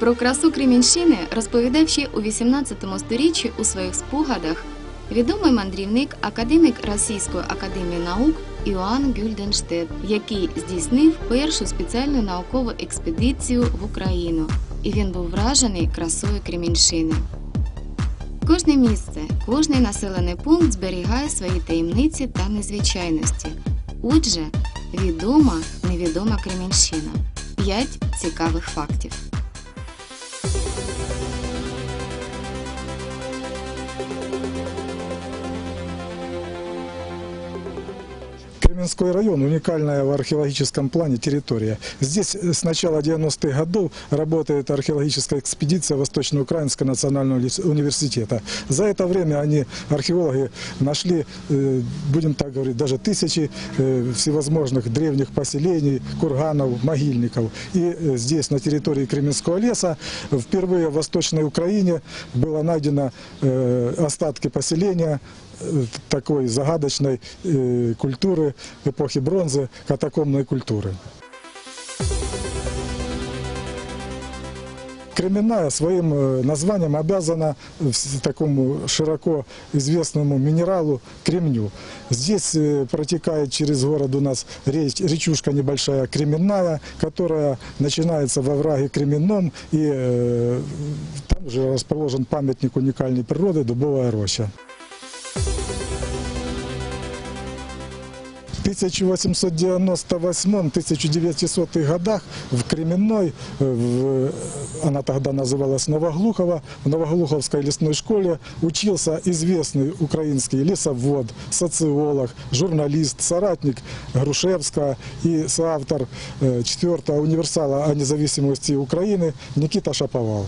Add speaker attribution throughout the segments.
Speaker 1: Про красу Кремінщини розповідав ще у 18 сторіччі у своїх спогадах відомий мандрівник, академік Російської академії наук Іоанн Гюльденштедт, який здійснив першу спеціальну наукову експедицію в Україну. І він був вражений красою Кремінщини. Кожне місце, кожний населений пункт зберігає свої таємниці та незвичайності. Отже, відома, невідома Кремінщина. 5 цікавих фактів.
Speaker 2: Кременской район – уникальная в археологическом плане территория. Здесь с начала 90-х годов работает археологическая экспедиция Восточноукраинского национального университета. За это время археологи, нашли, будем так говорить, даже тысячи всевозможных древних поселений, курганов, могильников. И здесь, на территории Кременского леса, впервые в Восточной Украине было найдено остатки поселения такой загадочной культуры эпохи бронзы, катакомбной культуры. Кременная своим названием обязана такому широко известному минералу кремню. Здесь протекает через город у нас речушка небольшая Кременная, которая начинается во овраге Кременном, и там же расположен памятник уникальной природы Дубовая роща. В 1898-1900 годах в Кременной, она тогда называлась Новоглухово, в Новоглуховской лесной школе учился известный украинский лесовод, социолог, журналист, соратник Грушевского и соавтор 4-го универсала о независимости Украины Никита Шаповал.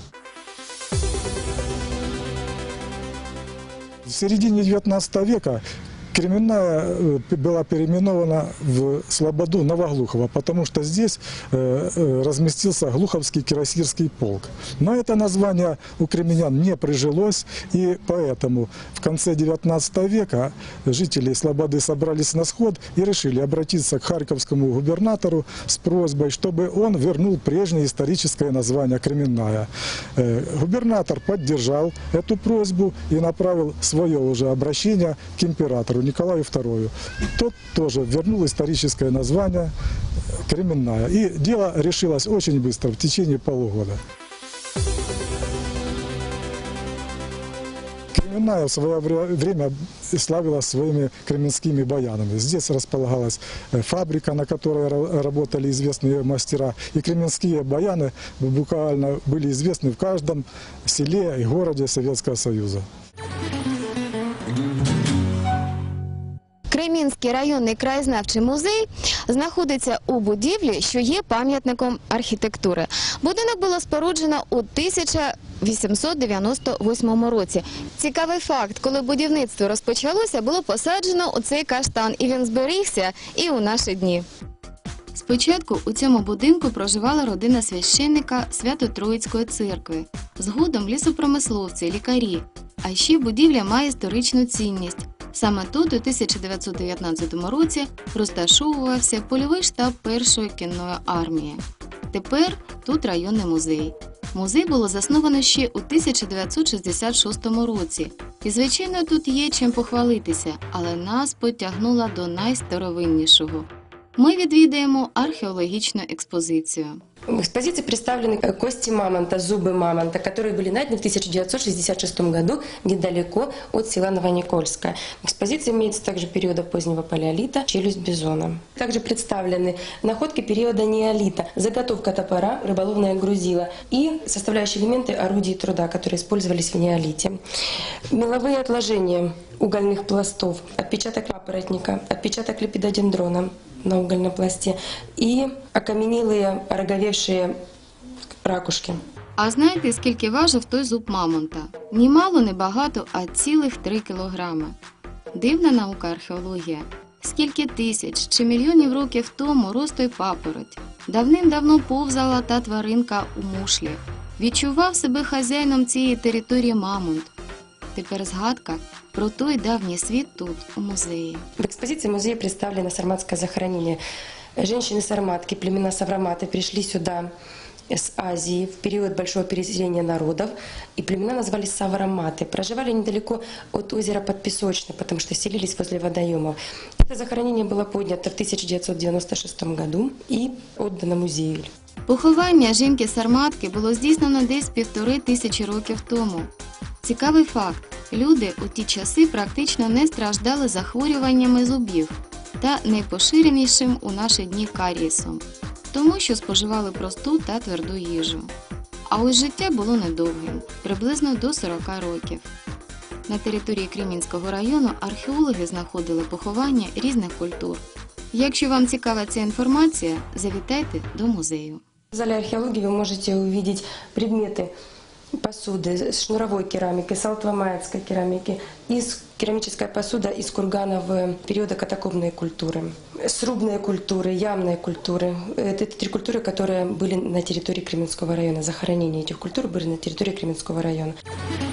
Speaker 2: В середине 19 века Кременная была переименована в слободу Новоглухово, потому что здесь разместился Глуховский кирасирский полк. Но это название у кременян не прижилось, и поэтому в конце 19 века жители слободы собрались на сход и решили обратиться к харьковскому губернатору с просьбой, чтобы он вернул прежнее историческое название Кременная. Губернатор поддержал эту просьбу и направил свое уже обращение к императору Николаю II. Тот тоже вернул историческое название Кременная. И дело решилось очень быстро, в течение полугода. Кременная в свое время славилась своими кременскими баянами. Здесь располагалась фабрика, на которой работали известные мастера. И кременские баяны буквально были известны в каждом селе и городе Советского Союза.
Speaker 1: Кремінський районний краєзнавчий музей знаходиться у будівлі, що є пам'ятником архітектури. Будинок було споруджено у 1898 році. Цікавий факт, коли будівництво розпочалося, було посаджено у цей каштан, і він зберігся і у наші дні. Спочатку у цьому будинку проживала родина священника Свято-Троїцької церкви, згодом лісопромисловці, лікарі. А ще будівля має історичну цінність. Саме тут у 1919 році розташовувався польовий штаб Першої кінної армії. Тепер тут районний музей. Музей було засновано ще у 1966 році. І, звичайно, тут є чим похвалитися, але нас потягнуло до найстаровиннішого. Ми відвідаємо археологічну експозицію.
Speaker 3: В экспозиции представлены кости мамонта, зубы мамонта, которые были найдены в 1966 году недалеко от села Новоникольское. В экспозиции имеется также периода позднего палеолита, челюсть бизона. Также представлены находки периода неолита, заготовка топора, рыболовное грузило и составляющие элементы орудий труда, которые использовались в неолите. Меловые отложения угольных пластов, отпечаток папоротника, отпечаток лепидодендрона на угольном пласте и окаменелые, ороговевшие ракушки.
Speaker 1: А знаєте, скільки важив той зуб мамонта? Ні мало, ні багато, а цілих 3 кілограми. Дивна наука археологія. Скільки тисяч чи мільйонів років тому рос той папороть. Давним-давно повзала та тваринка у мушлі. Відчував себе хазяїном цієї території мамонт. Тепер згадка про той давній світ тут, у музеї.
Speaker 3: В экспозиции музея представлено сарматское захоронение. Женщины-сарматки, племена савроматы пришли сюда с Азии в период большого переселения народов, и племена назывались савараматы. Проживали недалеко от озера Подпесочное, потому что селились возле водоемов. Это захоронение было поднято в 1996 году и отдано музею.
Speaker 1: Поховання жінки-сарматки було здійснено десь 1500 років тому. Цікавий факт – люди у ті часи практично не страждали захворюваннями зубів та найпоширенішим у наші дні карієсом, тому що споживали просту та тверду їжу. А ось життя було недовгим – приблизно до 40 років. На території Кремінського району археологи знаходили поховання різних культур. Якщо вам цікава ця інформація, завітайте до музею.
Speaker 3: В зале археологии вы можете увидеть предметы посуды с шнуровой керамики, салтово-майской керамики, керамическая посуда из курганов периода катакомбной культуры, срубной культуры, ямной культуры. Это 3 культуры, которые были на территории Кременского района. Захоронения этих культур были на территории Кременского района.